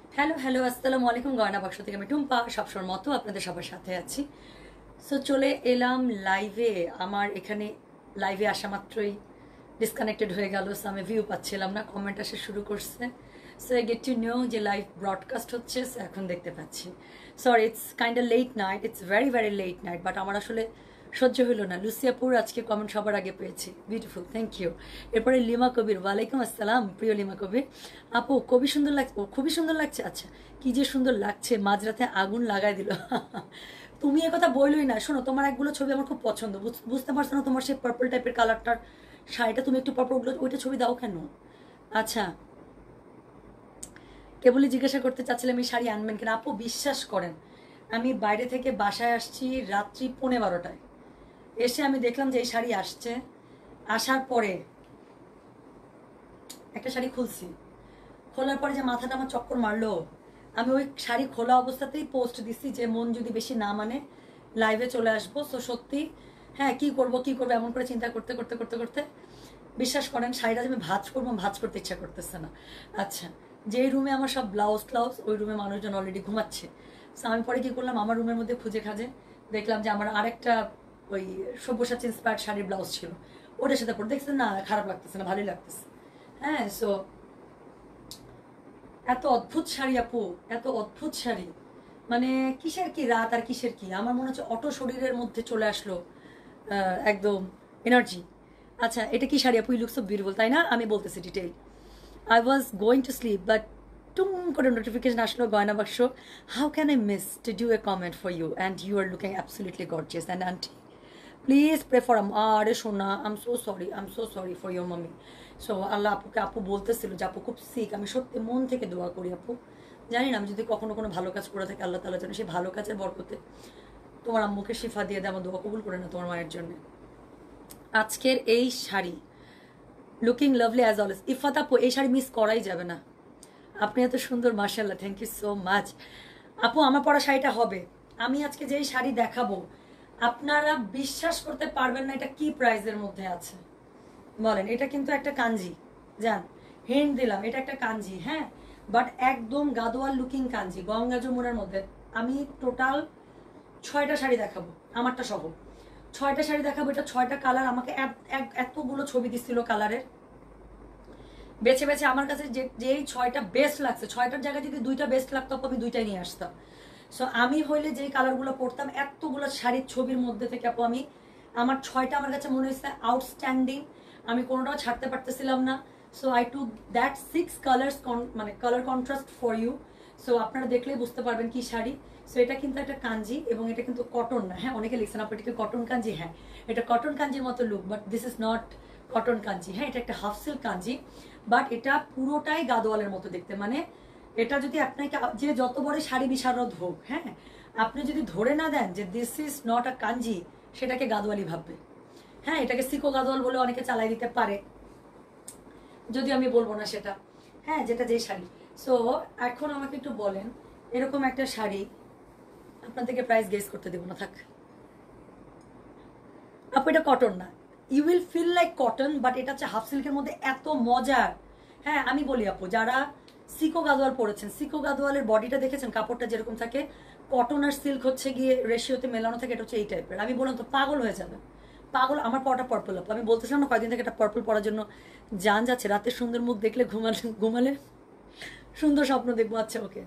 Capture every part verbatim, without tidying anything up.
Hello hello আসসালামু আলাইকুম। গয়না বাক্স থেকে আমি টুম্পা সবসময় মতো আপনাদের সবার সাথে আছি। সো চলে এলাম লাইভে। আমার এখানে লাইভে আসা মাত্রই ডিসকানেক্টেড হয়ে গেল। সো আমি ভিউ পাচ্ছিলাম না, কমেন্ট আসা শুরু করছে। So I get to know যে লাইভ ব্রডকাস্ট হচ্ছে। সো এখন দেখতে পাচ্ছি। Sorry, it's kind of late night, it's very very late night, but আমার আসলে সহ্য হইল না। লুসিয়াপুর আজকে কমেন্ট সবার আগে পেয়েছি, বিউটিফুল, থ্যাংক ইউ। এরপরে লিমা কবির, ওয়ালাইকুম আসসালাম প্রিয় লিমা কবির। আপু খুবই সুন্দর লাগছে, ও খুবই সুন্দর লাগছে। আচ্ছা, কি যে সুন্দর লাগছে, মাঝরাতে আগুন লাগাই দিল। তুমি এ কথা বললোই না। শোনো, তোমার একগুলো ছবি আমার খুব পছন্দ, বুঝতে পারছো না? তোমার সেই পার্পল টাইপের কালারটার শাড়িটা, তুমি একটু পার্পল, ওইটা ছবি দাও কেন? আচ্ছা, কেবলই জিজ্ঞাসা করতে চাচ্ছিলাম এই শাড়ি আনবেন কিনা। আপু বিশ্বাস করেন, আমি বাইরে থেকে বাসায় আসছি রাত্রি পৌনে বারোটায়। এসে আমি দেখলাম যে এই শাড়ি আসছে। আসার পরে একটা শাড়ি খুলছি, খোলার পরে যে মাথাটা আমার চক্কর মারলো। আমি ওই শাড়ি খোলা অবস্থাতেই পোস্ট দিচ্ছি যে মন যদি বেশি না মানে লাইভে চলে আসবো। সো সত্যি, হ্যাঁ, কি করব কি করবো এমন করে চিন্তা করতে করতে করতে করতে বিশ্বাস করেন শাড়িটা যে আমি ভাঁজ করবো, ভাঁজ করতে ইচ্ছা করতেছে না। আচ্ছা, যেই রুমে আমার সব ব্লাউজ ক্লাউজ, ওই রুমে মানুষজন অলরেডি ঘুমাচ্ছে। সো আমি পরে কি করলাম, আমার রুমের মধ্যে খুঁজে খাজে দেখলাম যে আমার আরেকটা ওই সব্যসাচী ইন্সপায়ার্ড শাড়ির ব্লাউজ ছিল, ওটার সাথে পরে দেখছেন না, খারাপ লাগতেছে না, ভালোই লাগতেছে। হ্যাঁ, সো এত অদ্ভুত শাড়ি আপু, এত অদ্ভুত শাড়ি, মানে কিসের কি রাত আর কিসের কি, আমার মনে হচ্ছে অটো শরীরের মধ্যে চলে আসলো একদম এনার্জি। আচ্ছা, এটা কি শাড়ি আপু? ইউ লুক সো বিউটিফুল, তাই না? আমি বলতেছি detail. I was going to sleep but টুম করে নোটিফিকেশন আসলো গয়না বাক্স। How can I miss to do a comment for you and you are looking absolutely gorgeous and aunty, please pray for him. আরে শোনা, I'm so sorry, I'm so sorry for your মামি। So আল্লাহ আপুকে, আপু বলতেছিল যে আপু খুব সিক। আমি সত্যি মন থেকে দোয়া করি আপু, জানি না আমি যদি কখনো কোনো ভালো কাজ করে থাকি, আল্লাহ তাআলা যেন সেই ভালো কাজের বরকতে তোমার আম্মুকে শিফা দিয়ে দেয়। আমার দোয়া কবুল করে না তোমার মায়ের জন্য। আজকের এই sari looking lovely as always. Ifat আপু, এই শাড়ি মিস করাই যাবে না। আপনি এত সুন্দর, মাশাআল্লাহ, থ্যাংক ইউ সো মাচ। আপু আমার পরা শাড়িটা হবে, আমি আজকে যেই শাড়ি দেখাবো আপনারা বিশ্বাস করতে পারবেন না এটা কি প্রাইজের মধ্যে আছে। বলেন, এটা কিন্তু একটা কাঞ্জি, জান, হিন্ট দিলাম, এটা একটা কাঞ্জি, হ্যাঁ, বাট একদম গাদোয়াল লুকিং কাঞ্জি, গঙ্গা যমুনার মধ্যে। আমি টোটাল ছয়টা শাড়ি দেখাবো, আমারটা সহ ছয়টা শাড়ি দেখাবো। এটা ছয়টা কালার, আমাকে এতগুলো ছবি দিচ্ছিল কালারের, বেছে বেছে আমার কাছে যে যেই ছয়টা বেস্ট লাগছে, ছয়টার জায়গায় যদি দুইটা বেস্ট লাগতো আমি দুইটাই নিয়ে আসতাম। সো আমি হইলে যেই কালারগুলো পরতাম এতগুলো শাড়ির ছবির মধ্যে থেকে আপু আমি, আমার ছয়টা আমার কাছে মনে হয়েছে আউটস্ট্যান্ডিং, আমি কোনোটাও ছাড়তে পারতেছিলাম না। So I to that six colours, মানে colour contrast for you. So আপনারা দেখলেই বুঝতে পারবেন কি শাড়ি। সো এটা কিন্তু একটা কাঞ্জি এবং এটা কিন্তু কটন না। হ্যাঁ, অনেকে লিখছেন আপনি এটাকে কটন কাঞ্জি। হ্যাঁ, এটা কটন কাঞ্জির মতো look, but this is not cotton kanji. হ্যাঁ, এটা একটা হাফ সিল্ক কাঞ্জি, বাট এটা পুরোটাই গাদোয়ালের মতো দেখতে। মানে এটা যদি আপনাকে, যে যত বড় শাড়ি বিশারদ হোক, হ্যাঁ, আপনি যদি ধরে না দেন যে this is not a kanji, সেটাকে গাদোয়ালি ভাববে। হ্যাঁ, এটাকে সিকো গাদোয়াল বলে অনেকে চালাই দিতে পারে, যদি আমি বলবো না সেটা। হ্যাঁ, যেটা যে শাড়ি। সো এখন আমাকে একটু বলেন, এরকম একটা শাড়ি আপনাদেরকে প্রাইস গেস করতে দেবো না, থাক আপু। এটা কটন না, you will feel like cotton, but এটা হচ্ছে হাফ সিল্কের মধ্যে, এত মজার। হ্যাঁ, আমি বলি আপু, যারা সিকো গাদোয়াল পরেছেন, সিকো গাদোয়ালের বডিটা দেখেছেন, কাপড়টা যেরকম থাকে, কটন আর সিল্ক হচ্ছে গিয়ে রেশিওতে মেলানো থাকে, এটা হচ্ছে এই টাইপের। আমি বললাম তো পাগল হয়ে যাবে, পাগল। আমার পরাটা পার্পল আপু, আমি বলতেছিলাম না কয়েকদিন থেকে এটা পার্পল পরার জন্য জান যাচ্ছে। রাতে সুন্দর মুখ দেখলে ঘুমালে, ঘুমালে সুন্দর স্বপ্ন দেখবো। আচ্ছা, ওকে,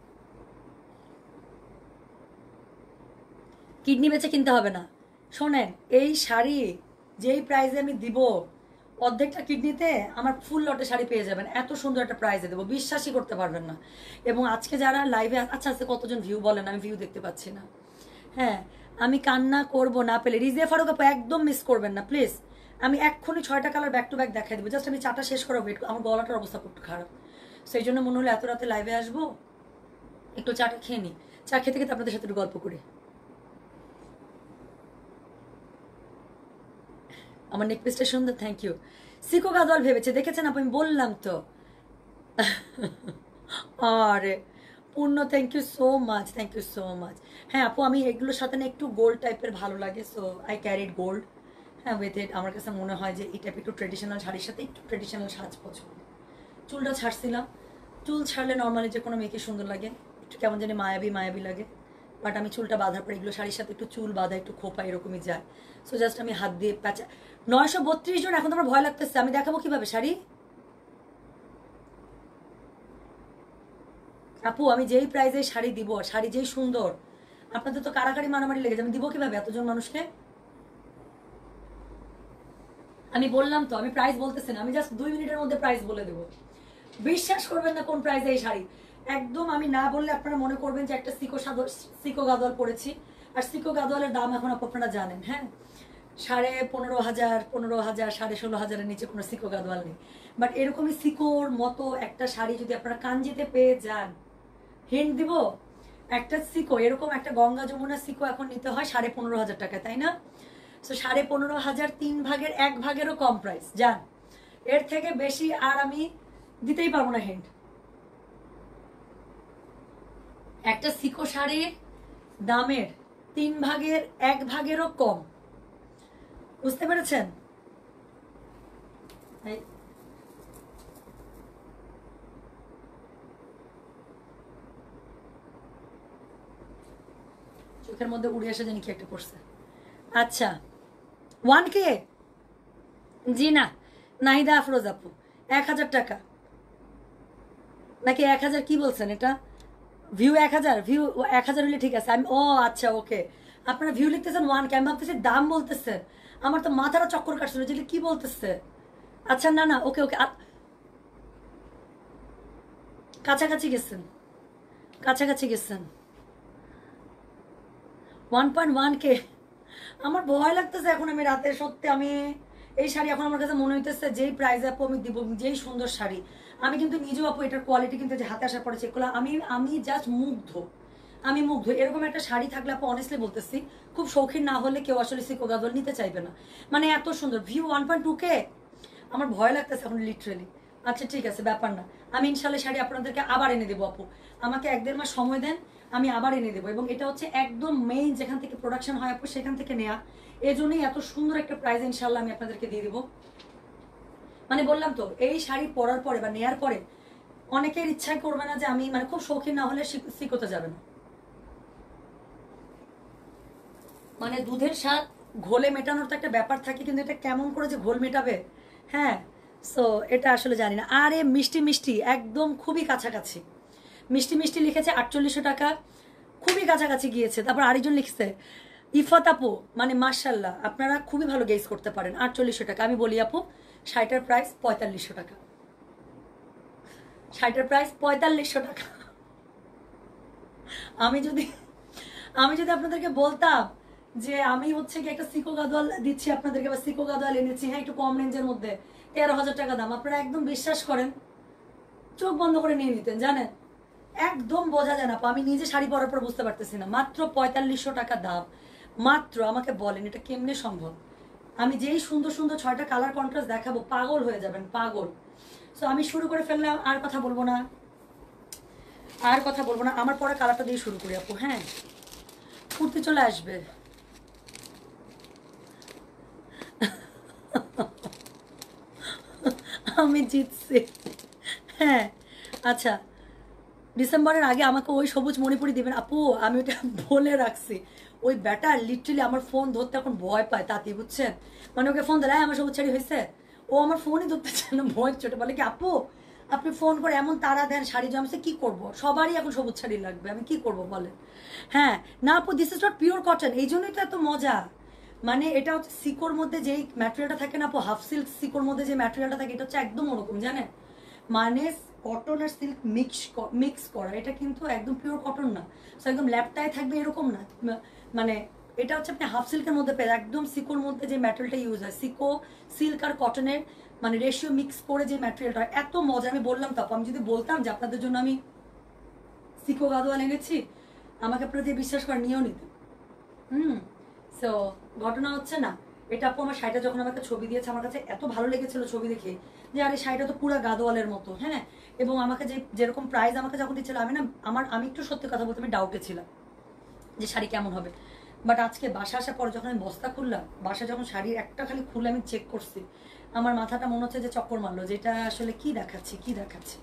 কিডনি বেচে কিনতে হবে না। শোনেন, এই শাড়ি যেই প্রাইজে আমি দিব, অর্ধেকটা কিডনিতে আমার ফুল লটে শাড়ি পেয়ে যাবেন। এত সুন্দর একটা প্রাইজে দেবো, বিশ্বাসই করতে পারবেন না। এবং আজকে যারা লাইভে, আচ্ছা আজকে কতজন ভিউ বলেন, আমি ভিউ দেখতে পাচ্ছি না। হ্যাঁ, আমি কান্না করব না পেলে। রিজিয়া ফারুক আপু, একদম মিস করবেন না প্লিজ। আমি এক্ষুনি ছয়টা কালার ব্যাক টু ব্যাক দেখাই দেবো। জাস্ট আমি চাটা শেষ করা ওয়েট, আমার গলাটার অবস্থা খুব খারাপ, সেই জন্য মনে হলো এত রাতে লাইভে আসবো, একটু চাটা খেয়ে নিই। চা খেতে খেতে আপনাদের সাথে একটু গল্প করি। আমার নেকপিসটা সুন্দর, থ্যাংক ইউ। সিকো গাদোয়াল ভেবেছে, দেখেছেন আপু, আমি বললাম তো। আরে Purno, thank you so much, thank you so much. হ্যাঁ আপু, আমি এগুলোর সাথে না একটু গোল্ড টাইপের ভালো লাগে, সো আই ক্যারিড গোল্ড। হ্যাঁ, উইথ ইট আমার কাছে মনে হয় যে এই টাইপ একটু ট্রেডিশনাল শাড়ির সাথে একটু ট্রেডিশনাল সাজ পছন্দ। চুলটা ছাড়ছিলাম, চুল ছাড়লে নর্মালি যে কোনো মেয়েকে সুন্দর লাগে, একটু কেমন জানি মায়াবী মায়াবী লাগে, বাট আমি চুলটা বাঁধার পরে এগুলো শাড়ির সাথে একটু চুল বাঁধা একটু খোপা এরকমই যায়। সো জাস্ট আমি হাত দিয়ে প্যাঁচা। নয়শো বত্রিশ জন, এখন তো আমার ভয় লাগতেছে, আমি দেখাবো কিভাবে শাড়ি? আপু আমি যেই প্রাইজে শাড়ি দিব, শাড়ি যেই সুন্দর, আপনাদের তো কারাকারি মারামারি লেগেছে, আমি দিব কিভাবে এতজন মানুষকে? আমি বললাম তো আমি প্রাইস বলতেছি না, আমি জাস্ট দুই মিনিটের মধ্যে প্রাইস বলে দেবো। বিশ্বাস করবেন না কোন প্রাইসে এই শাড়ি, একদম আমি না বললে আপনারা মনে করবেন যে একটা সিকো সাদর সিকো গাদোয়াল পরেছি। আর সিকো গাদোয়ালের দাম এখন আপনারা জানেন, হ্যাঁ, সাড়ে পনেরো হাজার পনেরো হাজার সাড়ে ষোলো হাজারের নিচে কোনো সিকো গাদোয়াল নেই। বাট এরকমই সিকোর মতো একটা শাড়ি যদি আপনারা কাঞ্জিতে পেয়ে যান, হিন্ট দিব, একটা সিকো এরকম একটা গঙ্গা যমুনা সিকো এখন নিতে হয় সাড়ে পনেরো হাজার টাকা, তাই না? সো সাড়ে পনেরো হাজার তিন ভাগের এক ভাগেরও কম প্রাইস, যান এর থেকে বেশি আর আমি দিতেই পারবো না হিন্ট। একটা সিকো শাড়ির দামের তিন ভাগের এক ভাগেরও কম, বুঝতে পেরেছেন? চোখের মধ্যে উড়ে এসে জানি কি একটা করছে। আচ্ছা ওয়ান কে, জি না, নাহিদা আফরোজ আপু এক হাজার টাকা নাকি এক হাজার কি বলছেন? এটা ভিউ এক হাজার, ভিউ এক হাজার হলে ঠিক আছে। আমি ও আচ্ছা ওকে, আপনারা ভিউ লিখতেছেন ওয়ান কে, আমি ভাবতেছি দাম বলতেছে, আমার তো মাথাটা চক্কর কাটছিল যে কি বলতেছে। আচ্ছা না না ওকে ওকে, কাছাকাছি গেছেন, কাছাকাছি গেছেন। ওয়ান পয়েন্ট ওয়ান কে, আমার ভয় লাগতেছে এখন, আমি রাতে সত্যি আমি এই শাড়ি এখন আমার কাছে মনে হইতেছে যেই প্রাইস আপু আমি দিব, যেই সুন্দর শাড়ি, আমি কিন্তু নিজেও আপু এটার কোয়ালিটি কিন্তু যে হাতে আসার পরে চেক করলাম, আমি আমি জাস্ট মুগ্ধ, আমি মুগ্ধ। এরকম একটা শাড়ি থাকলে আপু অনেস্টলি বলতেছি খুব শৌখিন না হলে কেউ আসলে সিকো গাদোয়াল নিতে চাইবে না, মানে এত সুন্দর view. One point two K, আমার ভয় লাগতেছে এখন লিটারেলি। আচ্ছা ঠিক আছে, ব্যাপার না, আমি ইনশাল্লাহ শাড়ি আপনাদেরকে আবার এনে দেবো আপু, আমাকে এক দেড় মাস সময় দেন, আমি আবার এনে দেবো। এবং এটা হচ্ছে একদম মেইন যেখান থেকে প্রোডাকশন হয় আপু সেখান থেকে নেওয়া, এই জন্যই এত সুন্দর একটা প্রাইস ইনশাল্লাহ আমি আপনাদেরকে দিয়ে দেবো। মানে বললাম তো এই শাড়ি পরার পরে বা নেয়ার পরে অনেকের ইচ্ছাই করবে না যে আমি মানে খুব শৌখিন না হলে শিখতে যাবে না, মানে দুধের স্বাদ ঘোলে মেটানোর তো একটা ব্যাপার থাকে, কিন্তু এটা কেমন করে যে ঘোল মেটাবে, হ্যাঁ, সো এটা আসলে জানি না। আর এ মিষ্টি মিষ্টি একদম খুবই কাছাকাছি, মিষ্টি মিষ্টি লিখেছে আটচল্লিশশো টাকা, খুবই কাছাকাছি গিয়েছে। তারপর আরেকজন লিখছে ইফাত আপু, মানে মার্শাল্লাহ আপনারা খুবই ভালো গেস করতে পারেন, আটচল্লিশশো টাকা। আমি বলি আপু শাড়িটার প্রাইস পঁয়তাল্লিশশো টাকা, শাড়িটার প্রাইস পঁয়তাল্লিশশো টাকা। আমি যদি আমি যদি আপনাদেরকে বলতাম যে আমি হচ্ছে কি একটা সিকো গাদোয়াল দিচ্ছি আপনাদেরকে, বা সিকো গাদোয়াল এনেছি, হ্যাঁ একটু কম রেঞ্জের মধ্যে তেরো হাজার টাকা দাম, আপনারা একদম বিশ্বাস করেন চোখ বন্ধ করে নিয়ে নিতেন, জানেন একদম বোঝা যায় না। আমি নিজে শাড়ি পরার পর বুঝতে পারতেছি না, মাত্র পঁয়তাল্লিশশো টাকা দাম, মাত্র। আমাকে বলেন এটা কেমনে সম্ভব? আমি যেই সুন্দর সুন্দর ছয়টা কালার কন্ট্রাস্ট দেখাবো পাগল হয়ে যাবেন, পাগল। সো আমি শুরু করে ফেললাম, আর কথা বলবো না, আর কথা বলবো না, আমার পরে কালারটা দিয়ে শুরু করি আপু। হ্যাঁ কুর্তি চলে আসবে, আমি জিতছি, হ্যাঁ। আচ্ছা ডিসেম্বরের আগে আমাকে ওই সবুজ মণিপুরি দিবেন আপু, আমি ওটা বলে রাখছি। ওই ব্যাটা লিটারালি আমার ফোন ধরতে এখন ভয় পায় তাতে, বুঝছেন, মানে ওকে ফোন দিলে আমার সবুজ শাড়ি হয়েছে, ও আমার ফোনই ধরতে চায় না, ভয় চোটে বলে কি আপু আপনি ফোন করে এমন তারা দেন শাড়ি জমছে, কি করব, সবারই এখন সবুজ শাড়ি লাগবে, আমি কি করব বলেন। হ্যাঁ না আপু this is not pure cotton, এই জন্যই তো এত মজা। মানে এটা হচ্ছে সিকোর মধ্যে যেই ম্যাটেরিয়ালটা থাকে না আপু, হাফ সিল্ক সিকোর মধ্যে যে ম্যাটেরিয়ালটা থাকে এটা হচ্ছে একদম ওরকম, জানেন, মানে কটন আর সিল্ক মিক্স মিক্স করা, এটা কিন্তু একদম পিওর কটন না, একদম ল্যাপটায় থাকবে এরকম না, মানে এটা হচ্ছে আপনি হাফ সিল্কের মধ্যে পেয়ে, একদম সিকোর মধ্যে যে ম্যাটেরিয়ালটা ইউজ হয়, সিকো সিল্ক আর কটনের মানে রেশিও মিক্স করে যে ম্যাটেরিয়ালটা হয়, এত মজা। আমি বললাম তো আমি যদি বলতাম যে আপনাদের জন্য আমি সিকো গাদোয়াল এনেছি, আমাকে আপনারা যে বিশ্বাস করে নিয়েও নিতে। হুম সো ঘটনা হচ্ছে না, এটা আপু আমার শাড়িটা যখন আমাকে ছবি দিয়েছে আমার কাছে এত ভালো লেগেছিল ছবি দেখে, যে আরে শাড়িটা তো পুরো গাদোয়ালের মতো, হ্যাঁ। এবং আমাকে যে যেরকম প্রাইস আমাকে যখন দিচ্ছিল, আমি না আমার আমি একটু সত্যি কথা বলতে আমি ডাউটে ছিলাম যে শাড়ি কেমন হবে, বাট আজকে বাসা আসার পর যখন আমি বস্তা খুললাম, বাসা যখন শাড়ির একটা খালি খুলে আমি চেক করছি, আমার মাথাটা মনে হচ্ছে যে চক্কর মারলো, যে এটা আসলে কি দেখাচ্ছি কি দেখাচ্ছি। সো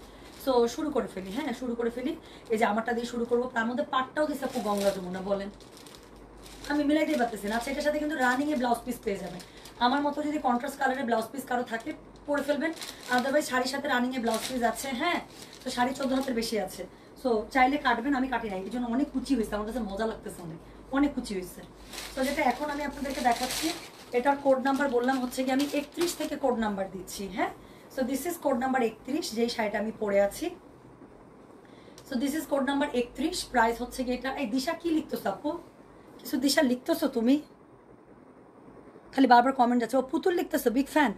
সো শুরু করে ফেলি, হ্যাঁ শুরু করে ফেলি। এই যে আমারটা দিয়ে শুরু করবো, তার মধ্যে পাটটাও দিচ্ছে আপু গঙ্গা যমুনা, বলেন আমি মিলাইতেই পারতেছি না। আচ্ছা এটার সাথে কিন্তু রানিং এ ব্লাউজ পিস পেয়ে যাবেন। আমার মতো যদি কন্ট্রাস্ট কালারের ব্লাউজ পিস কারো থাকে পরে ফেলবেন, আদারওয়াইজ শাড়ির সাথে রানিং এ ব্লাউজ পিস আছে, হ্যাঁ তো শাড়ি চোদ্দ হাতের বেশি আছে। সো চাইলে কাটবেন, আমি কাটি নাই, এই জন্য অনেক কুচি হয়েছে, আমার কাছে মজা লাগতেছে, অনেক অনেক কুচি হয়েছে। তো যেটা এখন আমি আপনাদেরকে দেখাচ্ছি, এটার কোড নাম্বার বললাম হচ্ছে কি আমি একত্রিশ থেকে কোড নাম্বার দিচ্ছি, হ্যাঁ so this is code number একত্রিশ, যেই শাড়িটা আমি পরে আছি। So this is code number একত্রিশ, প্রাইস হচ্ছে কি এটা। এই দিশা কি লিখতেছো আপু, কিছু দিশা লিখতেছো তুমি, খালি বারবার কমেন্ট যাচ্ছে। ও পুতুল লিখতেছো, বিগ ফ্যান।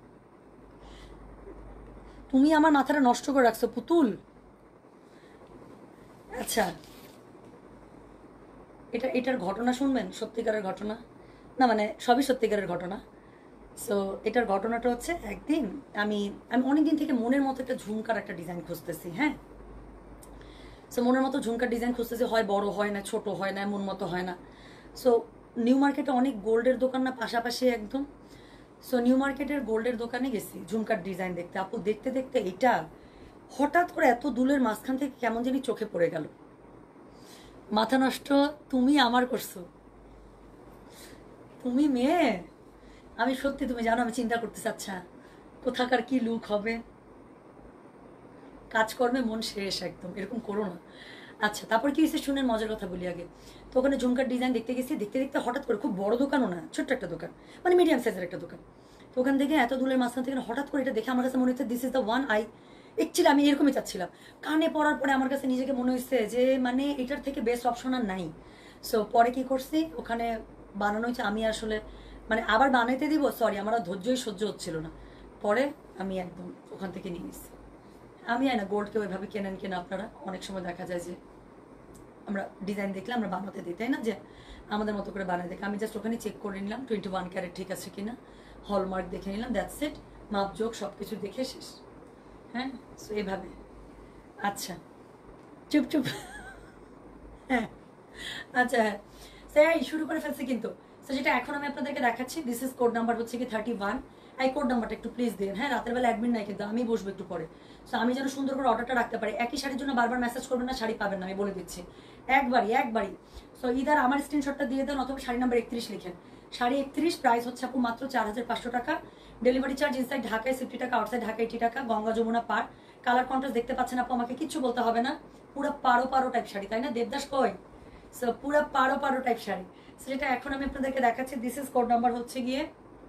তুমি আমার মাথাটা নষ্ট করে রাখছো পুতুল। আচ্ছা এটা এটার ঘটনা শুনবেন, সত্যিকারের ঘটনা না, মানে সবই সত্যিকারের ঘটনা। সো এটার ঘটনাটা হচ্ছে একদিন আমি আমি অনেকদিন থেকে মনের মতো একটা ঝুমকার একটা ডিজাইন খুঁজতেছি, হ্যাঁ সো মনের মতো ঝুমকার ডিজাইন খুঁজতেছি, হয় বড় হয় না, ছোট হয় না, মন মতো হয় না। সো নিউ মার্কেটে অনেক গোল্ডের দোকান না পাশাপাশি একদম, সো নিউ মার্কেটের গোল্ডের দোকানে গেছি ঝুমকার ডিজাইন দেখতে। আপু দেখতে দেখতে এটা হঠাৎ করে এত দুলের মাঝখান থেকে কেমন জানি চোখে পড়ে গেল। মাথা নষ্ট তুমি আমার করছো, তুমি মেয়ে, আমি সত্যি তুমি জানো আমি চিন্তা করতেছি আচ্ছা কোথাকার কি লুক হবে, কাজকর্মে মন শেষ একদম, এরকম করো না। আচ্ছা তারপর কি হয়েছে শুনে মজার কথা বলি আগে। তো ওখানে ঝুমকার ডিজাইন দেখতে গেছি, দেখতে দেখতে হঠাৎ করে, খুব বড় দোকানও না, ছোট্ট একটা দোকান, মানে মিডিয়াম সাইজের একটা দোকান। তো ওখান থেকে এত দূরের মাঝখান থেকে হঠাৎ করে এটা দেখে আমার কাছে মনে হচ্ছে this is the one I actually আমি এরকমই চাচ্ছিলাম। কানে পড়ার পরে আমার কাছে নিজেকে মনে হয়েছে যে মানে এটার থেকে বেস্ট অপশন আর নাই। সো পরে কি করছি, ওখানে বানানো হয়েছে, আমি আসলে মানে আবার বানাইতে দিব, সরি আমার আর ধৈর্যই সহ্য হচ্ছিল না, পরে আমি একদম ওখান থেকে নিয়ে নিচ্ছি। আমি না গোল্ডকে ওইভাবে কেনেন কেনা আপনারা, অনেক সময় দেখা যায় যে আমরা ডিজাইন দেখলে আমরা বানাতে দিই, তাই না, যে আমাদের মতো করে বানিয়ে দেখে। আমি জাস্ট ওখানে চেক করে নিলাম টোয়েন্টি ওয়ান ক্যারেট ঠিক আছে কিনা, হলমার্ক দেখে নিলাম, দ্যাটস ইট, মাপ যোগ সব কিছু দেখে শেষ, হ্যাঁ সো এইভাবে। আচ্ছা চুপ চুপ হ্যাঁ আচ্ছা হ্যাঁ স্যার শুরু করে ফেলছি কিন্তু। তো যেটা এখন আমি আপনাদেরকে দেখাচ্ছি, দিস ইজ কোড নাম্বার হচ্ছে কি থার্টি ওয়ান। এই কোড নাম্বারটা একটু প্লিজ দিন, হ্যাঁ রাতের বেলা অ্যাডমিট নাই কিন্তু, আমি বসবো একটু পরে। সো আমি যেন সুন্দর করে অর্ডারটা রাখতে পারি। একই শাড়ির জন্য বারবার মেসেজ করবেন না, শাড়ি পাবেন না, আমি বলে দিচ্ছি একবারই একবারই। সো ইদার আমার স্ক্রিনশটটা দিয়ে দেন অথবা শাড়ি নাম্বার একত্রিশ লিখেন। শাড়ি একত্রিশ, প্রাইস হচ্ছে আপু মাত্র চার হাজার পাঁচশো টাকা। ডেলিভারি চার্জ ইনসাইড ঢাকায় ফিফটি টাকা, আউটসাইড ঢাকা এইটি টাকা। গঙ্গা যমুনা পার, কালার কন্ট্রাস্ট দেখতে পাচ্ছেন আপু, আমাকে কিচ্ছু বলতে হবে না। পুরো পারো পারো টাইপ শাড়ি, তাই না দেবদাস কই, সো পুরো পারো পারো টাইপ শাড়ি। সেটা এখন আমি আপনাদেরকে দেখাচ্ছি, দিস ইজ কোড নাম্বার হচ্ছে গিয়ে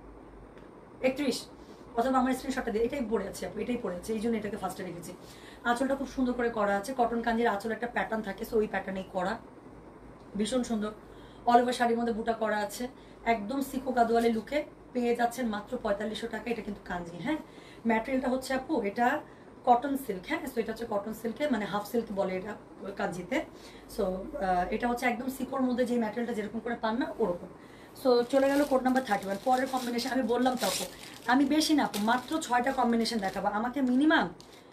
একত্রিশ, অথবা আমার স্ক্রিনশটটা দিয়ে এটাই পড়ে আছে আপু, এটাই পড়ে আছে, এই জন্য এটাকে ফার্স্টে রেখেছি। আঁচলটা খুব সুন্দর করে করা আছে, কটন কাঞ্জির আঁচল একটা প্যাটার্ন থাকে, সো ওই প্যাটার্নেই করা, ভীষণ সুন্দর। অল ওভার শাড়ির মধ্যে বুটা করা আছে, একদম সিকো গাদোয়ালে লুকে পেয়ে যাচ্ছেন মাত্র পঁয়তাল্লিশশো টাকা। এটা কিন্তু কাঞ্জি, হ্যাঁ ম্যাটেরিয়ালটা হচ্ছে আপু এটা কটন সিল্ক, হ্যাঁ সো এটা হচ্ছে কটন সিল্কে, মানে হাফ সিল্ক বলে এটা কাঞ্জিতে। সো এটা হচ্ছে একদম সিকোর মধ্যে যে ম্যাটেরিয়ালটা যেরকম করে পান না ওরকম। সো চলে গেল কোড নাম্বার থার্টি ওয়ান। পরের কম্বিনেশন আমি বললাম তো আপু আমি বেশি না আপু মাত্র ছয়টা কম্বিনেশন দেখাবো, আমাকে মিনিমাম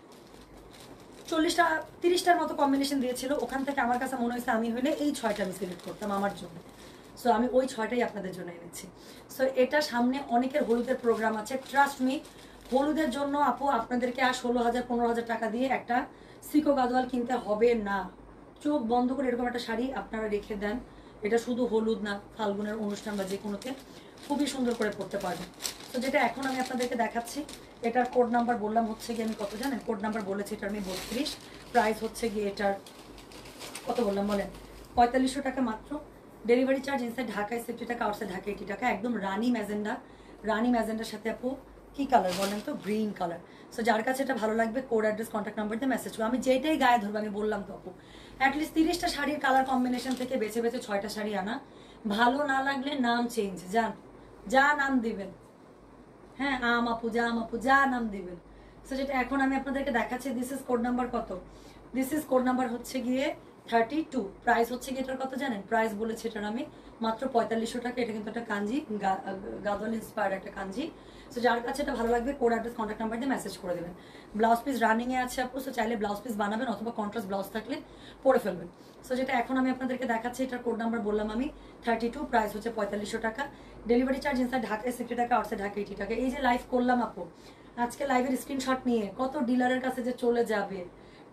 চল্লিশটা তিরিশটার মতো কম্বিনেশন দিয়েছিল, ওখান থেকে আমার কাছে মনে হয়েছে আমি হলে এই ছয়টা আমি সিলেক্ট করতাম আমার জন্য। সো আমি ওই ছয়টাই আপনাদের জন্য এনেছি। সো এটা সামনে অনেকের হলুদের প্রোগ্রাম আছে, ট্রাস্ট মি হলুদের জন্য আপু আপনাদেরকে আর ষোলো হাজার পনেরো হাজার টাকা দিয়ে একটা সিকো গাদোয়াল কিনতে হবে না। চোখ বন্ধ করে এরকম একটা শাড়ি আপনারা রেখে দেন, এটা শুধু হলুদ না, ফাল্গুনের অনুষ্ঠান বা যে কোনোতে খুবই সুন্দর করে পড়তে পারবেন। তো যেটা এখন আমি আপনাদেরকে দেখাচ্ছি, এটার কোড নাম্বার বললাম হচ্ছে গিয়ে আমি কত জানেন, কোড নাম্বার বলেছি এটার আমি বত্রিশ, প্রাইস হচ্ছে গিয়ে এটার কত বললাম বলেন, পঁয়তাল্লিশশো টাকা মাত্র। ডেলিভারি চার্জ ইনসাইড ঢাকায় সিফটি টাকা, আউটসাইড ঢাকা এইটি টাকা। একদম রানি ম্যাজেন্ডা, রানি ম্যাজেন্ডার সাথে আপু কি কালার বলেন তো, গ্রিন কালার। সো যার কাছে এটা ভালো লাগবে কোড অ্যাড্রেস কন্ট্যাক্ট নাম্বার দিয়ে মেসেজ করবো, আমি যেটাই গায়ে ধরবো, আমি বললাম তো আপু অ্যাটলিস্ট তিরিশটা শাড়ির কালার কম্বিনেশন থেকে বেছে বেছে ছয়টা শাড়ি আনা, ভালো না লাগলে নাম চেঞ্জ, যান যা নাম দিবেন, হ্যাঁ আম আপু যা আম আপু যা নাম দিবেন। সো যেটা এখন আমি আপনাদেরকে দেখাচ্ছি, দিস ইজ কোড নাম্বার কত, দিস ইজ কোড নাম্বার হচ্ছে গিয়ে থার্টি টু, প্রাইস হচ্ছে গিয়ে এটার কত জানেন, প্রাইস বলেছে এটার আমি মাত্র পঁয়তাল্লিশশো টাকা। এটা কিন্তু একটা কাঞ্জি, গাদওয়াল ইন্সপায়ার্ড একটা কাঞ্জি। সো যার কাছে এটা ভালো লাগবে কোড অ্যাড্রেস কন্ট্যাক্ট নাম্বার দিয়ে মেসেজ করে দেবেন। ব্লাউজ পিস রানিংয়ে আছে আপু, সো চাইলে ব্লাউজ পিস বানাবেন অথবা কন্ট্রাস্ট ব্লাউজ থাকলে পরে ফেলবেন। সো যেটা এখন আমি আপনাদেরকে দেখাচ্ছি, এটার কোড নাম্বার বললাম আমি থার্টি টু, প্রাইস হচ্ছে পঁয়তাল্লিশশো টাকা। ডেলিভারি চার্জ ইনসাইড ঢাকায় সিক্সটি টাকা, আউটসাইড ঢাকা এইটি টাকা। এই যে লাইভ করলাম আপু, আজকে লাইভের স্ক্রিনশট নিয়ে কত ডিলারের কাছে যে চলে যাবে,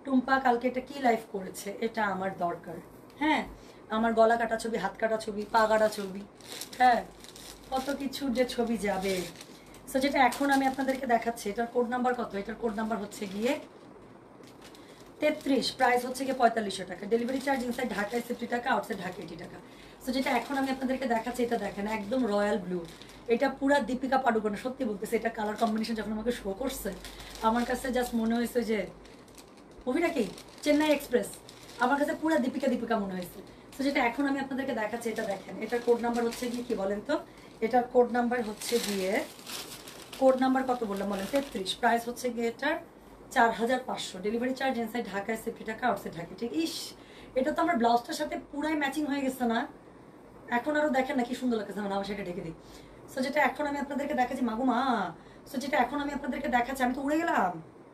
টুম্পা কালকে এটা কি লাইভ করেছে, এটা আমার দরকার। হ্যাঁ, আমার গলা কাটা ছবি, হাত কাটা ছবি, পা কাটা ছবি, হ্যাঁ কত কিছু যে ছবি যাবে। সো যেটা এখন আমি আপনাদেরকে দেখাচ্ছি, এটার কোড নাম্বার কত, এটার কোড নাম্বার হচ্ছে গিয়ে তেত্রিশ, প্রাইস হচ্ছে গিয়ে পঁয়তাল্লিশশো টাকা, ডেলিভারি চার্জ ইনসাইড ঢাকায় ফিফটি টাকা, আউটসাইড ঢাকা এইটি টাকা। সো যেটা এখন আমি আপনাদেরকে দেখাচ্ছি, এটা দেখেন একদম রয়্যাল ব্লু, এটা পুরা দীপিকা পাডুকোনে, সত্যি বলতেছে এটা কালার কম্বিনেশন যখন আমাকে শো করছে আমার কাছে জাস্ট মনে হয়েছে যে মুভিটা কি চেন্নাই এক্সপ্রেস, আমার কাছে পুরা দীপিকা দীপিকা মনে হয়েছে। তো যেটা এখন আমি আপনাদেরকে দেখাচ্ছি, এটা দেখেন এটার কোড নাম্বার হচ্ছে গিয়ে কি বলেন তো, এটার কোড নাম্বার হচ্ছে গিয়ে কোড নাম্বার কত বললাম বলেন, তেত্রিশ, প্রাইস হচ্ছে গিয়ে এটার চার হাজার পাঁচশো, ডেলিভারি চার্জ ইনসাইড ঢাকায় সেফটি টাকা, আউটসাইড ঢাকা। ঠিক, ইস এটা তো আমার ব্লাউজটার সাথে পুরাই ম্যাচিং হয়ে গেছে না, এখন আরো দেখেন না কি সুন্দর লাগতেছে, না আমার সেটা ঢেকে দিই। সো যেটা এখন আমি আপনাদেরকে দেখাচ্ছি, মাগু মা, সো যেটা এখন আমি আপনাদেরকে দেখাচ্ছি, আমি তো উড়ে গেলাম,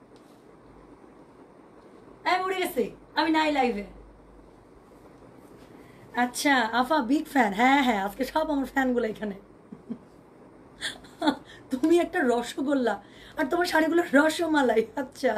আমি উড়ে গেছি, আমি নাই লাইভে। আচ্ছা আফা বিগ ফ্যান, হ্যাঁ হ্যাঁ আজকে সব আমার ফ্যানগুলো এখানে। তুমি একটা রসগোল্লা আর তোমার শাড়িগুলো রসমালাই। আচ্ছা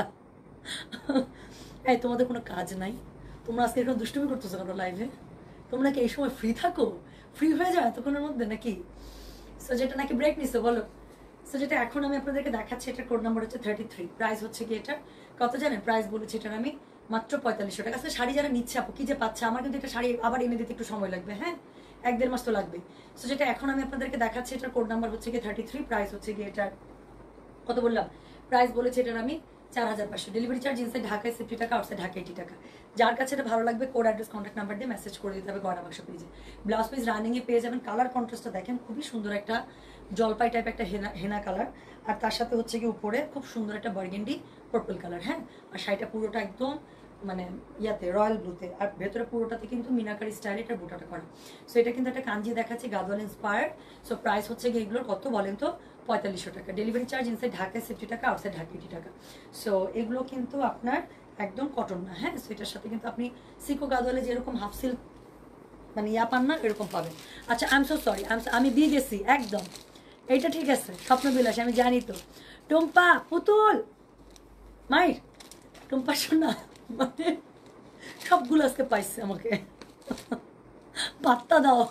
এই তোমাদের কোনো কাজ নাই, তোমরা আজকে এরকম দুষ্টুমি করতেছো কেন লাইভে, তোমরা কি এই সময় ফ্রি থাকো, ফ্রি হয়ে যায় এতক্ষণের মধ্যে নাকি? সো যেটা নাকি ব্রেক নিছো বলো। সো যেটা এখন আমি আপনাদেরকে দেখাচ্ছি, এটার কোড নাম্বার হচ্ছে থার্টি থ্রি, প্রাইস হচ্ছে কি এটা কত জানেন, প্রাইস বলেছি এটার আমি মাত্র পঁয়তাল্লিশশো টাকা। আসলে শাড়ি যারা নিচ্ছে আপু কি যে পাচ্ছে, আমার কিন্তু একটা শাড়ি আবার এনে দিতে একটু সময় লাগবে, হ্যাঁ এক দেড় মাস তো লাগবে। সো যেটা এখন আমি আপনাদেরকে দেখাচ্ছি, এটার কোড নাম্বার হচ্ছে কি থার্টি থ্রি, প্রাইস হচ্ছে কি এটার কত বললাম, প্রাইস বলেছে এটার আমি চার হাজার পাঁচশো, ডেলিভারি চার্জ ইনসাইড ঢাকায় সেফটি টাকা, আউটসাইড ঢাকা এইটি টাকা। যার কাছে এটা ভালো লাগবে কোড অ্যাড্রেস কন্ট্যাক্ট নাম্বার দিয়ে মেসেজ করে দিতে হবে গয়না বাক্স পেজে। ব্লাউজ পিস রানিং এ পেয়ে যাবেন, কালার কন্ট্রাস্টটা দেখেন খুবই সুন্দর, একটা জলপাই টাইপ একটা হেনা হেনা কালার, আর তার সাথে হচ্ছে কি উপরে খুব সুন্দর একটা বার্গেন্ডি পার্পল কালার, হ্যাঁ আর শাড়িটা পুরোটা একদম মানে ইয়াতে রয়্যাল ব্লুতে, আর ভেতরে পুরোটাতে কিন্তু মিনাকারি স্টাইল এটা বুটাটা করা। সো এটা কিন্তু একটা কাঞ্জি দেখাচ্ছি গাদওয়াল ইন্সপায়ার্ড। সো প্রাইস হচ্ছে গিয়ে এগুলোর কত বলেন তো, পঁয়তাল্লিশশো টাকা, ডেলিভারি চার্জ ইনসাইড ঢাকায় সেফটি টাকা, আউটসাইড ঢাকা এইটি টাকা। সো এগুলো কিন্তু আপনার একদম কটন না, হ্যাঁ সো এটার সাথে কিন্তু আপনি সিকো গাদওয়ালে যেরকম হাফ সিল্ক মানে ইয়া পান না এরকম পাবেন। আচ্ছা আই এম সো সরি, আমি দিয়ে গেছি একদম, এইটা ঠিক আছে স্বপ্ন বিলাস আমি জানি তো। টুম্পা পুতুল মাইর, টুম্পা শোনা মানে সবগুলো আজকে পাইছে আমাকে, পাত্তা দাও,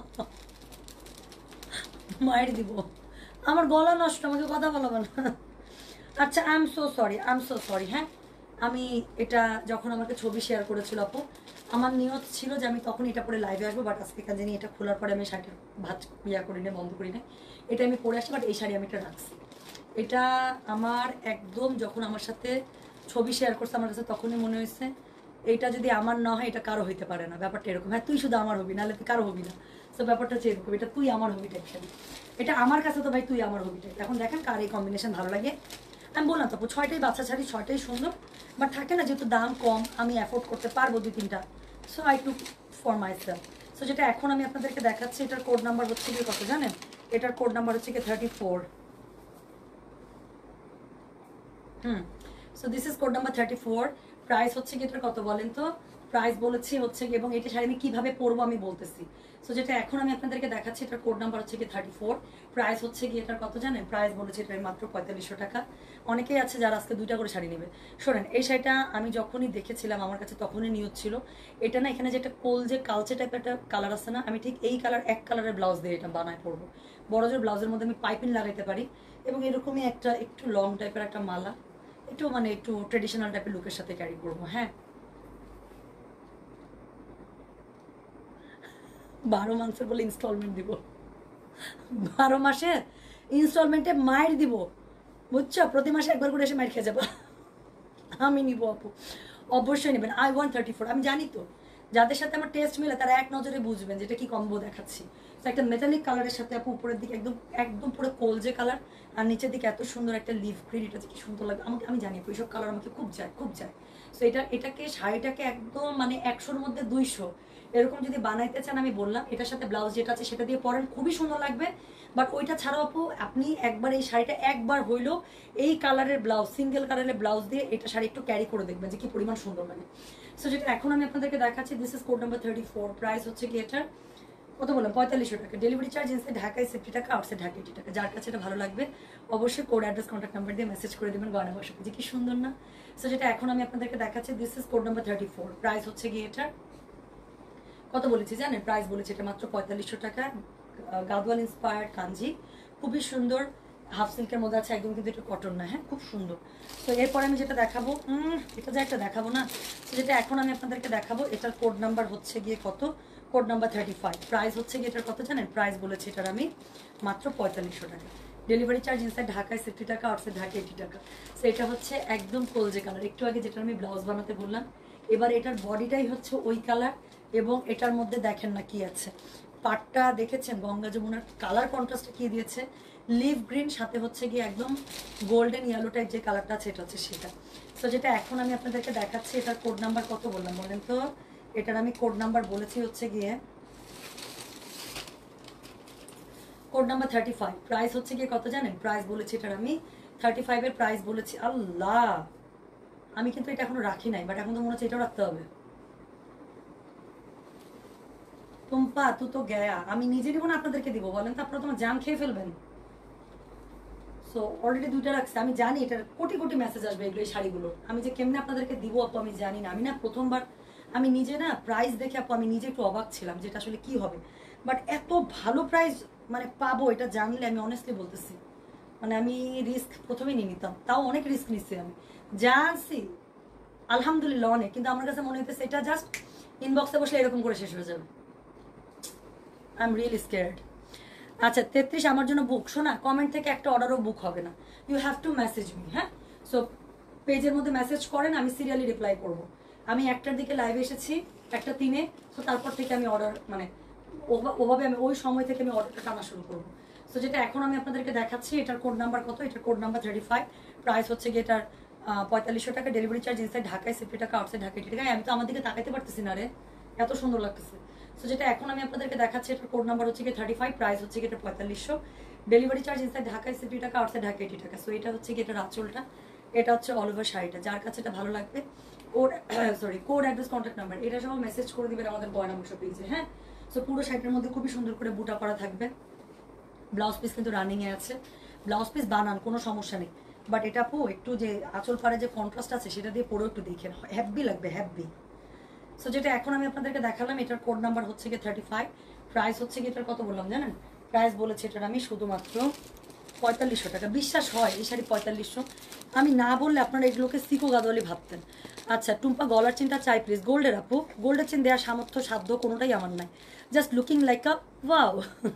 মায়ের দিব, আমার গলা নষ্ট, আমাকে কথা বলাবো না। আচ্ছা I am so sorry, I am so sorry, হ্যাঁ আমি এটা যখন আমাকে ছবি শেয়ার করেছিল আপু, আমার নিয়ত ছিল যে আমি তখন এটা পরে লাইভে আসবো, বাট আজকে কাজ জানি এটা খোলার পরে আমি শাড়ির ভাত ইয়া করি না, বন্ধ করি না, এটা আমি পরে আসি, বাট এই শাড়ি আমি এটা রাখছি। এটা আমার একদম যখন আমার সাথে ছবি শেয়ার করছে আমার কাছে তখনই মনে হয়েছে এটা যদি আমার না হয় এটা কারো হইতে পারে না, ব্যাপারটা এরকম, হ্যাঁ তুই শুধু আমার হবি, নাহলে তুই কারো হবি না। তো ব্যাপারটা হচ্ছে এরকম, এটা তুই আমার হবি টাইপ শাড়ি, এটা আমার কাছে তো ভাই তুই আমার হবি টাইপ। এখন দেখেন কার এই কম্বিনেশন ভালো লাগে। আমি বললাম তো ছয়টাই বাচ্চা শাড়ি, ছয়টাই সুন্দর, বাট থাকে না যেহেতু দাম কম আমি অ্যাফোর্ড করতে পারবো দুই তিনটা, so I took for myself. So যেটা এখন আমি আপনাদেরকে দেখাচ্ছি, এটার কোড নাম্বার হচ্ছে কি কত জানেন, এটার কোড নাম্বার হচ্ছে কি thirty four. Hmm so this is code number thirty four, price হচ্ছে কি এটার কত বলেন তো, প্রাইস বলেছি হচ্ছে কি, এবং এটা শাড়ি আমি কিভাবে পরবো আমি বলতেছি। সো যেটা এখন আমি আপনাদেরকে দেখাচ্ছি, এটার কোড নাম্বার হচ্ছে কি থার্টি ফোর, প্রাইস হচ্ছে কি এটার কত জানেন, প্রাইস বলেছি এটা মাত্র পঁয়তাল্লিশশো টাকা। অনেকেই আছে যারা আজকে দুইটা করে শাড়ি নেবে। শোনেন এই শাড়িটা আমি যখনই দেখেছিলাম আমার কাছে তখনই নিয়ত ছিল এটা না, এখানে যেটা কোল যে কালচে টাইপের একটা কালার আছে না, আমি ঠিক এই কালার এক কালারের ব্লাউজ দিয়ে এটা বানায় পরবো, বড় জোর ব্লাউজের মধ্যে আমি পাইপিং লাগাইতে পারি, এবং এরকমই একটা একটু লং টাইপের একটা মালা, একটু মানে একটু ট্রেডিশনাল টাইপের লুকের সাথে ক্যারি করবো। হ্যাঁ বারো মাসের বলে ইনস্টলমেন্ট দিব, বারো মাসে ইনস্টলমেন্টে মায়ের দিব, বুঝছো, প্রতি মাসে একবার করে এসে মায়ের খেয়ে যাবো। আমি নিব আপু, অবশ্যই নেবেন। আই ওয়ান থার্টি ফোর, আমি জানি তো যাদের সাথে আমার টেস্ট মিলে তারা এক নজরে বুঝবেন যেটা কি কম্বো দেখাচ্ছি। তো একটা মেটালিক কালারের সাথে আপু উপরের দিকে একদম একদম পুরো কোলজে কালার, আর নিচের দিকে এত সুন্দর একটা লিভ গ্রিন, এটা যে কি সুন্দর লাগে আমাকে, আমি জানি আপু এইসব কালার আমাকে খুব যায় খুব যায়। সো এটা এটাকে শাড়িটাকে একদম মানে একশোর মধ্যে দুইশো এরকম যদি বানাইতে চান, আমি বললাম এটার সাথে ব্লাউজ যেটা আছে সেটা দিয়ে পরেন খুবই সুন্দর লাগবে। বাট ওইটা ছাড়াও আপু আপনি একবার এই শাড়িটা একবার হইলো এই কালারের ব্লাউজ, সিঙ্গেল কালারের ব্লাউজ দিয়ে এটা শাড়ি একটু ক্যারি করে দেখবেন যে কি পরিমাণ সুন্দর লাগে। সো যেটা এখন আমি আপনাদেরকে দেখাচ্ছি, this is code number thirty four, price হচ্ছে কি এটার কত বললাম পঁয়তাল্লিশশো টাকা। ডেলিভারি চার্জ ইনসাইড ঢাকায় সেফটি টাকা, আউটসাইড ঢাকা এইটি টাকা। যার কাছে এটা ভালো লাগবে অবশ্যই কোড অ্যাড্রেস কন্ট্যাক্ট নাম্বার দিয়ে মেসেজ করে দেবেন গয়না বসে। যে কি সুন্দর না। সো যেটা এখন আমি আপনাদেরকে দেখাচ্ছি, this is code number thirty four. Price হচ্ছে গিয়ে এটার কত বলেছি জানেন? প্রাইস বলেছি এটা মাত্র পঁয়তাল্লিশশো টাকা। গাদওয়াল ইন্সপায়ার্ড কাঞ্জি, খুবই সুন্দর, হাফ সিল্কের মধ্যে আছে একদম, কিন্তু এটা কটন না। হ্যাঁ, খুব সুন্দর। তো এরপরে আমি যেটা দেখাবো, এটা যা একটা দেখাবো না, যেটা এখন আমি আপনাদেরকে দেখাবো, এটার কোড নাম্বার হচ্ছে গিয়ে কত? Code number thirty five. Price হচ্ছে গিয়ে এটার কত জানেন? প্রাইস বলেছি এটার আমি মাত্র পঁয়তাল্লিশশো টাকা। ডেলিভারি চার্জ ইনসাইড ঢাকায় সিক্সটি টাকা, আউটসাইড ঢাকা এইটি টাকা। সো এটা হচ্ছে একদম কোলজে কালার, একটু আগে যেটা আমি ব্লাউজ বানাতে বললাম। এবার এটার বডিটাই হচ্ছে ওই কালার, এবং এটার মধ্যে দেখেন না কি আছে, পাটটা দেখেছেন গঙ্গা যমুনার কালার কন্ট্রাস্টে কি দিয়েছে, লিভ গ্রিন, সাথে হচ্ছে গিয়ে একদম গোল্ডেন ইয়েলো টাইপ যে কালারটা আছে এটা হচ্ছে সেটা। সো যেটা এখন আমি আপনাদেরকে দেখাচ্ছি, এটার কোড নাম্বার কত বললাম বলেন তো? এটার আমি কোড নাম্বার বলেছি হচ্ছে গিয়ে code number thirty five. Price হচ্ছে গিয়ে কত জানেন? প্রাইস বলেছি এটার আমি থার্টি ফাইভের প্রাইস বলেছি। আল্লাহ, আমি কিন্তু এটা এখনো রাখি নাই, বাট এখন তো মনে হচ্ছে এটাও রাখতে হবে। টুম্পা তুই তো গয়া, আমি নিজে দিব না আপনাদেরকে দিব বলেন তো? আপনারা তোমার জান খেয়ে ফেলবেন। সো অলরেডি দুইটা রাখছে, আমি জানি এটার কোটি কোটি মেসেজ আসবে এগুলো, এই শাড়িগুলোর। আমি যে কেমনে আপনাদেরকে দিব আপু আমি জানি না। আমি না প্রথমবার আমি নিজে না প্রাইস দেখে আপু আমি নিজে একটু অবাক ছিলাম যেটা আসলে কি হবে, বাট এত ভালো প্রাইস মানে পাবো এটা জানলে আমি অনেস্টলি বলতেছি, মানে আমি রিস্ক প্রথমে নিয়ে নিতাম, তাও অনেক রিস্ক নিচ্ছি আমি, জানছি আলহামদুলিল্লাহ অনেক, কিন্তু আমার কাছে মনে হইতেছে এটা জাস্ট ইনবক্সে বসলে এরকম করে শেষ হয়ে যাবে। I am really scared. আচ্ছা তেত্রিশ আমার জন্য বুক। শোনা, কমেন্ট থেকে একটা অর্ডারও বুক হবে না, you have to message me. হ্যাঁ, সো পেজের মধ্যে মেসেজ করেন, আমি সিরিয়ালি রিপ্লাই করব। আমি একটার দিকে লাইভে এসেছি, একটা তিনে, তো তারপর থেকে আমি অর্ডার মানে ওভাবে আমি ওই সময় থেকে আমি অর্ডারটা টানা শুরু করবো। সো যেটা এখন আমি আপনাদেরকে দেখাচ্ছি, এটার কোড নাম্বার কত? এটার code number thirty five. Price হচ্ছে গিয়ে এটার পঁয়তাল্লিশশো টাকা। ডেলিভারি চার্জ ইনসাইড ঢাকায় সিফটি টাকা, আউটসাইড ঢাকা এইটি টাকা। আমি তো আমার দিকে তাকাইতে পারতেছি না রে, এত সুন্দর লাগতেছে। সো যেটা এখন আমি আপনাদেরকে দেখাচ্ছি, এটার কোড নাম্বার হচ্ছে গিয়ে থার্টি ফাইভ। প্রাইস হচ্ছে গিয়ে এটা পঁয়তাল্লিশশো। ডেলিভারি চার্জ ইনসাইড ঢাকায় সিফটি টাকা, আউটসাইড ঢাকা এইটি টাকা। সো এটা হচ্ছে গিয়ে এটার আঁচলটা, এটা হচ্ছে অল ওভার শাড়িটা। যার কাছে এটা ভালো লাগবে code sorry code address contact number এটা সব মেসেজ করে দিবেন আমাদের গয়না বসে পেজে। হ্যাঁ, সো পুরো শাড়িটার মধ্যে খুবই সুন্দর করে বুটা করা থাকবে। ব্লাউজ পিস কিন্তু রানিং এ আছে, ব্লাউজ পিস বানান, কোনো সমস্যা নেই। বাট এটা আপু একটু যে আঁচল পাড়ে যে কন্ট্রাস্ট আছে সেটা দিয়ে পরেও একটু দেখেন, হ্যাপি লাগবে, হ্যাপি। সো যেটা এখন আমি আপনাদেরকে দেখালাম, এটার কোড নাম্বার হচ্ছে গিয়ে থার্টি ফাইভ। প্রাইস হচ্ছে গিয়ে এটার কত বললাম জানেন? প্রাইস বলেছে এটার আমি শুধুমাত্র পঁয়তাল্লিশশো টাকা। বিশ্বাস হয় এই শাড়ি পঁয়তাল্লিশশো? আমি না বললে আপনারা এগুলোকে সিকো গাদোয়ালি ভাবতেন। আচ্ছা টুম্পা, গলার চেনটা চাই প্লিজ। গোল্ডের আপু, গোল্ডের চেন দেওয়ার সামর্থ্য সাধ্য কোনোটাই আমার নাই। Just looking like a wow,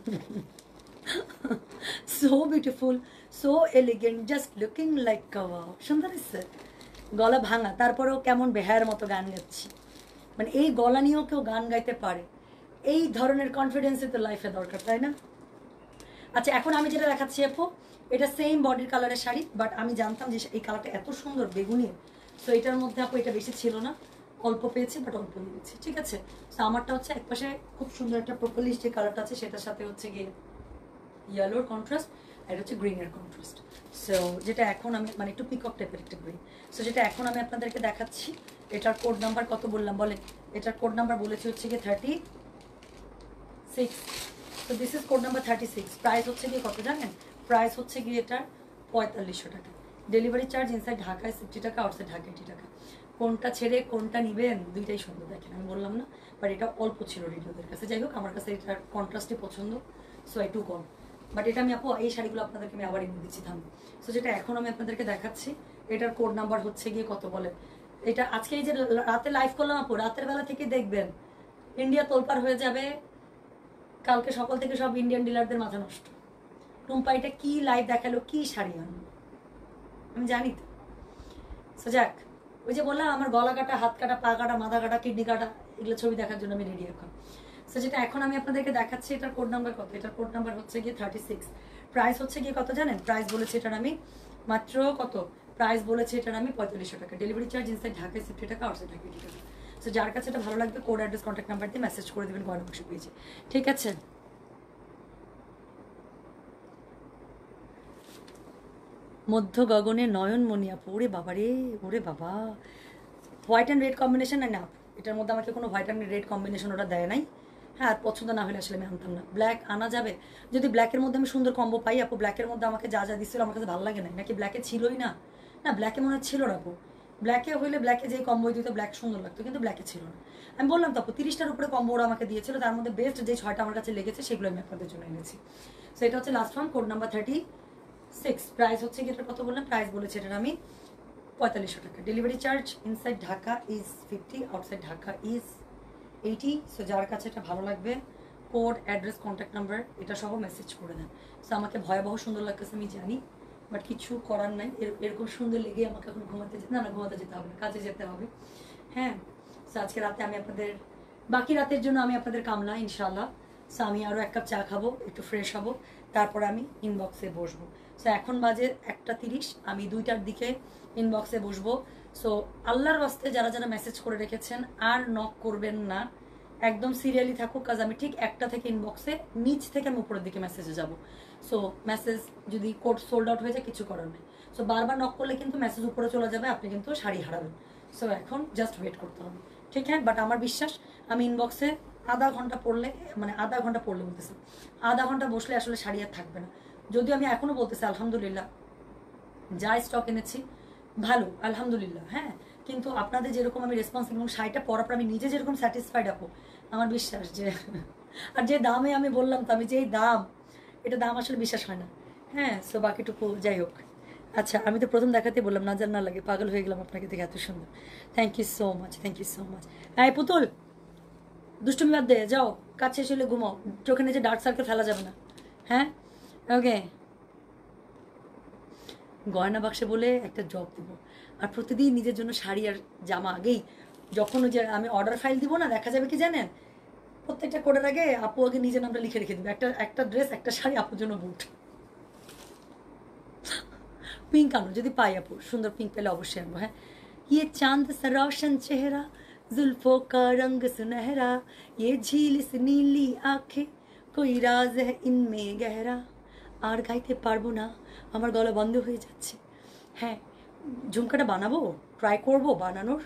so beautiful, so elegant, just looking like a wow. সুন্দর এসছে, গলা ভাঙা, তারপরেও কেমন বেহায়ের মতো গান গাচ্ছি। মানে এই গলা নিয়েও কেউ গান গাইতে পারে, এই ধরনের কনফিডেন্সই তো লাইফে দরকার, তাই না? আচ্ছা এখন আমি যেটা দেখাচ্ছি আপু, এটা সেম বডির কালারের শাড়ি, বাট আমি জানতাম যে এই কালারটা এত সুন্দর বেগুনি, সো এটার মধ্যে আপু এটা বেশি ছিল না, অল্প পেয়েছি বাট অল্প নিয়েছি, ঠিক আছে। সো আমারটা হচ্ছে একপাশে খুব সুন্দর একটা প্রপারলিশ যে কালারটা আছে সেটার সাথে হচ্ছে গিয়ে ইয়েলোর কন্ট্রাস্ট, আর হচ্ছে গ্রিনের কন্ট্রাস্ট। সো যেটা এখন আমি মানে একটু পিকক টাইপের একটা গ্রিন। সো যেটা এখন আমি আপনাদেরকে দেখাচ্ছি, এটার কোড নাম্বার কত বললাম বলেন? এটার কোড নাম্বার বলেছি হচ্ছে গিয়ে থার্টি সিক্স। তো this is code number thirty six. Price হচ্ছে গিয়ে কত জানেন? প্রাইস হচ্ছে গিয়ে এটার পঁয়তাল্লিশশো টাকা। ডেলিভারি চার্জ ইনসাইড ঢাকায় সিক্সটি টাকা, আউটসাইড ঢাকা এইটি টাকা। কোনটা ছেড়ে কোনটা নিবেন দুইটাই সুন্দর, দেখেন আমি বললাম না, বাট এটা অল্প ছিল রিডিওদের কাছে। যাই হোক আমার কাছে এটার কন্ট্রাস্টই পছন্দ, সো আই টু কম। বাট এটা আমি আপু এই শাড়িগুলো আপনাদেরকে আমি আবার এনে দিচ্ছি, থাম। সো যেটা এখন আমি আপনাদেরকে দেখাচ্ছি, এটার কোড নাম্বার হচ্ছে গিয়ে কত বলে? এটা আজকে এই যে রাতে লাইভ করলাম আপু, রাতের বেলা থেকে দেখবেন ইন্ডিয়া তোলপাড় হয়ে যাবে, কালকে সকাল থেকে সব ইন্ডিয়ান ডিলারদের মাথা নষ্ট। টুম্পা এটা কি লাইভ দেখালো, কি শাড়ি আনলো আমি জানি তো। সো যাক, ওই যে বললাম আমার গলা কাটা, হাত কাটা, পা কাটা, মাথা কাটা, কিডনি কাটা, এগুলো ছবি দেখার জন্য আমি রেডি এখন। সো যেটা এখন আমি আপনাদেরকে দেখাচ্ছি, এটার কোড নাম্বার কত? এটার কোড নাম্বার হচ্ছে গিয়ে থার্টি সিক্স। প্রাইস হচ্ছে গিয়ে কত জানেন? প্রাইস বলেছে এটার আমি মাত্র কত? প্রাইস বলেছে এটার আমি পঁয়তাল্লিশশো টাকা। ডেলিভারি চার্জ ইনসাইড ঢাকায় সিফটি টাকা, আউটসাইড ঢাকা এইটি টাকা। সো যার কাছে এটা ভালো লাগবে কোড অ্যাড্রেস কন্ট্যাক্ট নাম্বার দিয়ে মেসেজ করে দেবেন গয়না বক্সে পেয়েছে, ঠিক আছে? মধ্য গগনে নয়ন মনিয়া, ওরে বাবা রে, ওরে বাবা, হোয়াইট অ্যান্ড রেড কম্বিনেশন না, না এটার মধ্যে আমাকে কোনো হোয়াইট অ্যান্ড রেড কম্বিনেশন ওটা দেয় নাই। হ্যাঁ, পছন্দ না হলে আসলে আমি আনতাম না। ব্ল্যাক আনা যাবে যদি ব্ল্যাকের মধ্যে আমি সুন্দর কম্বো পাই আপু। ব্ল্যাকের মধ্যে আমাকে যা যা দিচ্ছিল আমার কাছে ভালো লাগে না, নাকি ব্ল্যাকে ছিলই না? না, ব্ল্যাকে মনে হয় ছিল না আপু। ব্ল্যাকে হইলে ব্ল্যাকে যে কম্বো দিত ব্ল্যাক সুন্দর লাগতো, কিন্তু ব্ল্যাকে ছিল না। আমি বললাম তো আপু, তিরিশটার উপরে কম্বো ওরা আমাকে দিয়েছিল, তার মধ্যে বেস্ট যে ছয়টা আমার কাছে লেগেছে সেগুলো আমি আপনাদের জন্য এনেছি। সো এটা হচ্ছে last one, code number thirty six. Price হচ্ছে কি, এটার কত বললাম? প্রাইস বলেছে এটার আমি পঁয়তাল্লিশশো টাকা। Delivery charge inside Dhaka is fifty, outside Dhaka is eighty. So যার কাছে এটা ভালো লাগবে, কোড, অ্যাড্রেস, কন্ট্যাক্ট নাম্বার এটা সহ মেসেজ করে দেন। সো আমাকে ভয়াবহ সুন্দর লাগতেছে আমি জানি, বাট কিছু করার নাই। এরকম সুন্দর লেগে আমাকে এখন ঘুমাতে যেতে, না না ঘুমাতে যেতে হবে না, কাজে যেতে হবে। হ্যাঁ, সো আজকে রাতে আমি আপনাদের, বাকি রাতের জন্য আমি আপনাদের কামনা ইনশাল্লাহ। সো আমি আরও এক কাপ চা খাবো, একটু ফ্রেশ হবো, তারপর আমি ইনবক্সে বসবো। সো এখন বাজে একটা তিরিশ, আমি দুইটার দিকে ইনবক্সে বসবো। সো আল্লাহর ওয়াস্তে যারা যারা মেসেজ করে রেখেছেন আর নক করবেন না, একদম সিরিয়ালি থাকুক, কাজ আমি ঠিক একটা থেকে ইনবক্সে নিচ থেকে আমি উপরের দিকে মেসেজে যাব। সো মেসেজ যদি কোড সোল্ড আউট হয়ে যায় কিছু করার নেই। সো বারবার নক করলে কিন্তু মেসেজ উপরে চলে যাবে, আপনি কিন্তু শাড়ি হারাবেন। সো এখন জাস্ট ওয়েট করতে হবে, ঠিক হ্যাঁ। বাট আমার বিশ্বাস আমি ইনবক্সে আধা ঘন্টা পড়লে, মানে আধা ঘন্টা পড়লে বলতেছি, আধা ঘন্টা বসলে আসলে শাড়ি আর থাকবে না। যদিও আমি এখনও বলতেছি আলহামদুলিল্লাহ, যা স্টক এনেছি ভালো আলহামদুলিল্লাহ, হ্যাঁ। কিন্তু আপনাদের যেরকম আমি রেসপন্স এবং শাড়িটা পরার পর আমি নিজে যেরকম স্যাটিসফাইড আপু, আমার বিশ্বাস যে, আর যে দামে আমি বললাম তো, আমি যে দাম, এটা দাম আসলে বিশ্বাস হয় না, হ্যাঁ। সো বাকিটুকু যাই হোক। আচ্ছা, আমি তো প্রথম দেখাতে বললাম না জান না লাগে, পাগল হয়ে গেলাম আপনাকে দেখে, এত সুন্দর। Thank you so much, thank you so much. হ্যাঁ পুতুল, দুষ্টুমি বাদ দে, যাও কাজ শেষ হলে ঘুমাও, চোখে নিচে ডার্ক সার্কেল ফেলা যাবে না, হ্যাঁ। ওকে, গয়না বাক্সে বলে একটা জব দেবো, আর প্রতিদিন নিজের জন্য শাড়ি আর জামা আগেই, যখন যে আমি অর্ডার ফাইল দিব না, দেখা যাবে কি জানেন, প্রত্যেকটা কোডের আগে আপু আগে নিজের নামটা লিখে রেখে দিবে, একটা একটা ড্রেস একটা শাড়ি আপুর জন্য বুট। পিঙ্ক আনো যদি পাই আপু, সুন্দর পিঙ্ক পেলে অবশ্যই আনবো, হ্যাঁ। ये चांद सा रोशन चेहरा, जुल्फों का रंग सुनहरा, ये झील सी नीली आंखें, कोई राज है इनमें गहरा। আর গাইতে পারবো না, আমার গলা বন্ধ হয়ে যাচ্ছে। হ্যাঁ, ঝুমকাটা বানাবো, ট্রাই করবো বানানোর।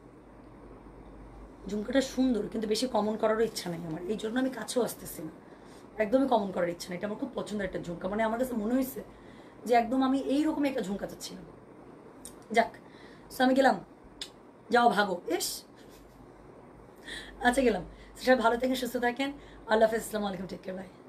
ঝুমকাটা সুন্দর, কিন্তু বেশি কমন করারও ইচ্ছা নেই আমার, এই জন্য আমি কাছেও আসতেছি না। একদমই কমন করার ইচ্ছা নেই, এটা আমার খুব পছন্দের একটা ঝুমকা, মানে আমার কাছে মনে হয়েছে যে একদম আমি এইরকমই একটা ঝুমকা চাচ্ছিলাম। যাক, সো আমি গেলাম, যাও ভাগো, ইস। আচ্ছা গেলাম, সবাই ভালো থাকেন, সুস্থ থাকেন, আল্লাহ হাফেজ, আসসালামু আলাইকুম, টেক কেয়ার, বাই।